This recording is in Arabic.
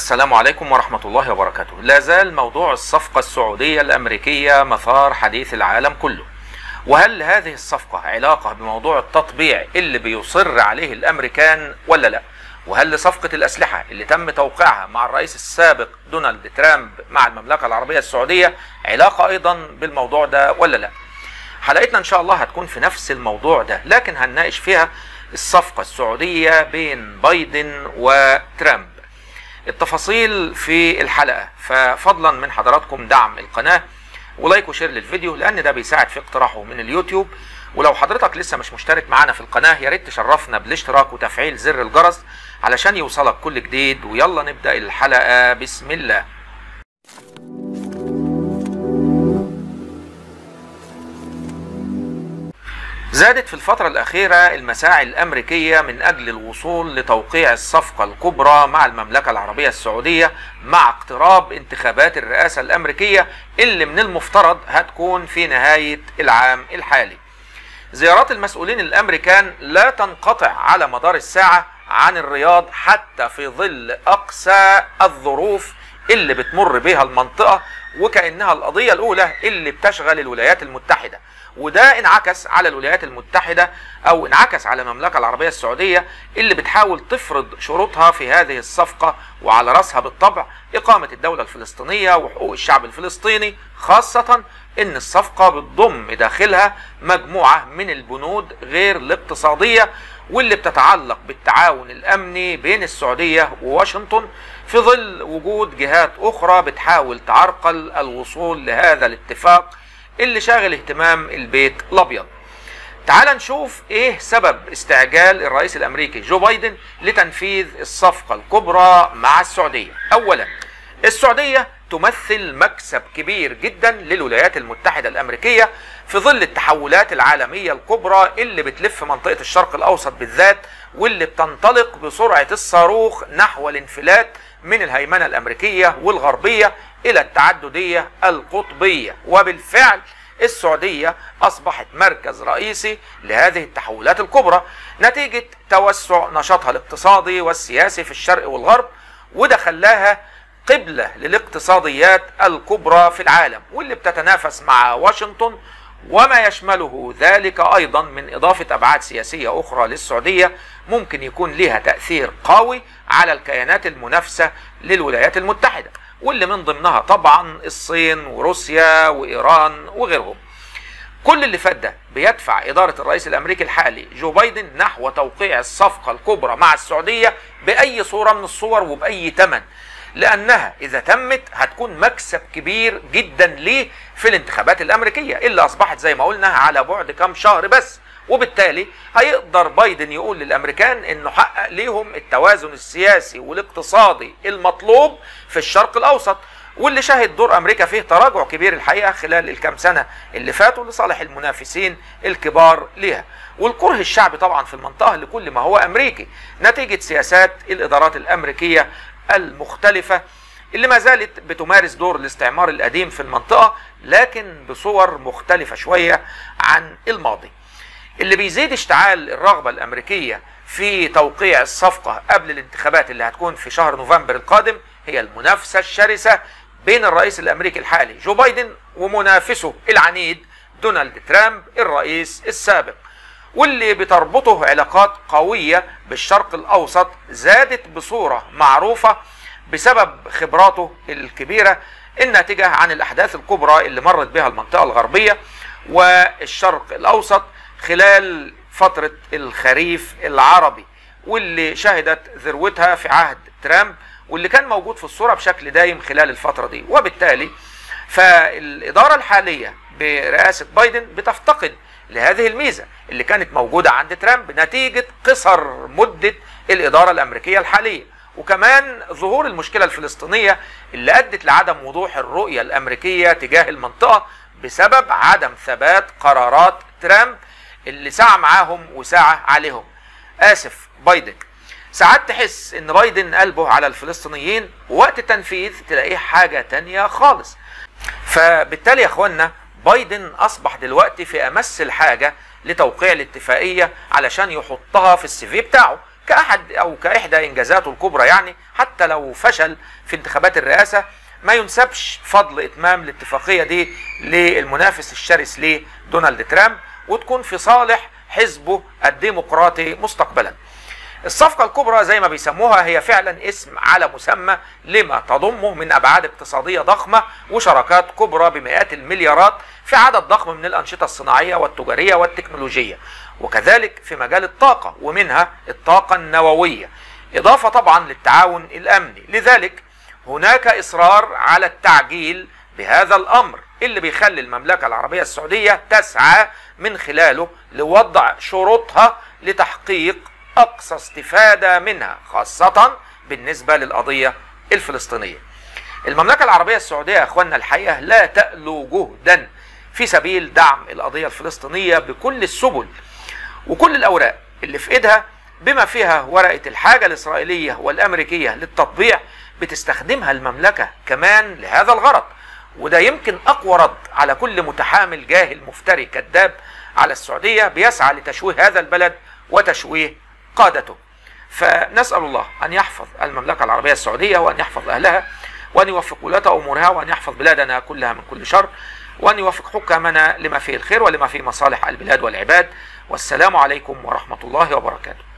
السلام عليكم ورحمة الله وبركاته. لا زال موضوع الصفقة السعودية الأمريكية مثار حديث العالم كله. وهل هذه الصفقة علاقة بموضوع التطبيع اللي بيصر عليه الأمريكان ولا لا؟ وهل لصفقة الأسلحة اللي تم توقيعها مع الرئيس السابق دونالد ترامب مع المملكة العربية السعودية علاقة أيضا بالموضوع ده ولا لا؟ حلقتنا إن شاء الله هتكون في نفس الموضوع ده، لكن هنناقش فيها الصفقة السعودية بين بايدن وترامب. التفاصيل في الحلقة، ففضلا من حضراتكم دعم القناة ولايك وشير للفيديو لأن ده بيساعد في اقتراحه من اليوتيوب. ولو حضرتك لسه مش مشترك معانا في القناة يا ريت تشرفنا بالاشتراك وتفعيل زر الجرس علشان يوصلك كل جديد. ويلا نبدأ الحلقة بسم الله. زادت في الفترة الأخيرة المساعي الأمريكية من أجل الوصول لتوقيع الصفقة الكبرى مع المملكة العربية السعودية مع اقتراب انتخابات الرئاسة الأمريكية اللي من المفترض هتكون في نهاية العام الحالي. زيارات المسؤولين الأمريكان لا تنقطع على مدار الساعة عن الرياض حتى في ظل أقسى الظروف اللي بتمر بها المنطقة، وكأنها القضية الأولى اللي بتشغل الولايات المتحدة. وده انعكس على الولايات المتحدة أو انعكس على المملكة العربية السعودية اللي بتحاول تفرض شروطها في هذه الصفقة، وعلى رأسها بالطبع إقامة الدولة الفلسطينية وحقوق الشعب الفلسطيني، خاصة إن الصفقة بتضم داخلها مجموعة من البنود غير الاقتصادية واللي بتتعلق بالتعاون الأمني بين السعودية وواشنطن في ظل وجود جهات أخرى بتحاول تعرقل الوصول لهذا الاتفاق اللي شاغل اهتمام البيت الأبيض. تعال نشوف ايه سبب استعجال الرئيس الامريكي جو بايدن لتنفيذ الصفقة الكبرى مع السعودية. اولا، السعودية تمثل مكسب كبير جدا للولايات المتحدة الامريكية في ظل التحولات العالمية الكبرى اللي بتلف منطقة الشرق الاوسط بالذات، واللي بتنطلق بسرعة الصاروخ نحو الانفلات من الهيمنة الامريكية والغربية الى التعددية القطبية. وبالفعل السعودية أصبحت مركز رئيسي لهذه التحولات الكبرى نتيجة توسع نشاطها الاقتصادي والسياسي في الشرق والغرب، وده خلاها قبلة للاقتصاديات الكبرى في العالم واللي بتتنافس مع واشنطن، وما يشمله ذلك أيضا من إضافة أبعاد سياسية أخرى للسعودية ممكن يكون لها تأثير قوي على الكيانات المنافسة للولايات المتحدة، واللي من ضمنها طبعا الصين وروسيا وإيران وغيرهم. كل اللي فات ده بيدفع إدارة الرئيس الأمريكي الحالي جو بايدن نحو توقيع الصفقة الكبرى مع السعودية بأي صورة من الصور وبأي ثمن، لأنها إذا تمت هتكون مكسب كبير جدا ليه في الانتخابات الأمريكية اللي أصبحت زي ما قلنا على بعد كام شهر بس. وبالتالي هيقدر بايدن يقول للأمريكان إنه حقق ليهم التوازن السياسي والاقتصادي المطلوب في الشرق الأوسط، واللي شهد دور أمريكا فيه تراجع كبير الحقيقة خلال الكام سنة اللي فاتوا لصالح المنافسين الكبار ليها، والكره الشعبي طبعا في المنطقة لكل ما هو أمريكي نتيجة سياسات الإدارات الأمريكية المختلفة اللي ما زالت بتمارس دور الاستعمار القديم في المنطقة، لكن بصور مختلفة شوية عن الماضي. اللي بيزيد اشتعال الرغبة الأمريكية في توقيع الصفقة قبل الانتخابات اللي هتكون في شهر نوفمبر القادم هي المنافسة الشرسة بين الرئيس الأمريكي الحالي جو بايدن ومنافسه العنيد دونالد ترامب الرئيس السابق، واللي بتربطه علاقات قوية بالشرق الأوسط زادت بصورة معروفة بسبب خبراته الكبيرة الناتجة عن الأحداث الكبرى اللي مرت بها المنطقة الغربية والشرق الأوسط خلال فترة الخريف العربي، واللي شهدت ذروتها في عهد ترامب واللي كان موجود في الصورة بشكل دايم خلال الفترة دي. وبالتالي فالإدارة الحالية برئاسة بايدن بتفتقد لهذه الميزة اللي كانت موجودة عند ترامب نتيجة قصر مدة الإدارة الأمريكية الحالية، وكمان ظهور المشكلة الفلسطينية اللي أدت لعدم وضوح الرؤية الأمريكية تجاه المنطقة بسبب عدم ثبات قرارات ترامب اللي سعى معاهم وسعى عليهم. بايدن ساعات تحس ان بايدن قلبه على الفلسطينيين ووقت التنفيذ تلاقيه حاجة تانية خالص. فبالتالي يا اخوانا بايدن اصبح دلوقتي في امس الحاجة لتوقيع الاتفاقية علشان يحطها في السي في بتاعه كأحد أو كإحدى إنجازاته الكبرى، يعني حتى لو فشل في انتخابات الرئاسة ما ينسبش فضل إتمام الاتفاقية دي للمنافس الشرس ليه دونالد ترامب، وتكون في صالح حزبه الديمقراطي مستقبلا. الصفقة الكبرى زي ما بيسموها هي فعلا اسم على مسمى لما تضمه من أبعاد اقتصادية ضخمة وشراكات كبرى بمئات المليارات في عدد ضخم من الأنشطة الصناعية والتجارية والتكنولوجية، وكذلك في مجال الطاقة ومنها الطاقة النووية، إضافة طبعا للتعاون الأمني. لذلك هناك إصرار على التعجيل بهذا الأمر اللي بيخلي المملكة العربية السعودية تسعى من خلاله لوضع شروطها لتحقيق أقصى استفادة منها، خاصة بالنسبة للقضية الفلسطينية. المملكة العربية السعودية يا أخواننا الحقيقة لا تألو جهدا في سبيل دعم القضية الفلسطينية بكل السبل وكل الأوراق اللي في إيدها، بما فيها ورقة الحاجة الإسرائيلية والأمريكية للتطبيع، بتستخدمها المملكة كمان لهذا الغرض. وده يمكن أقوى رد على كل متحامل جاهل مفتري كذاب على السعودية بيسعى لتشويه هذا البلد وتشويه قادته. فنسأل الله أن يحفظ المملكة العربية السعودية وأن يحفظ أهلها وأن يوفق ولاة أمورها وأن يحفظ بلادنا كلها من كل شر وأن يوفق حكامنا لما فيه الخير ولما فيه مصالح البلاد والعباد. والسلام عليكم ورحمة الله وبركاته.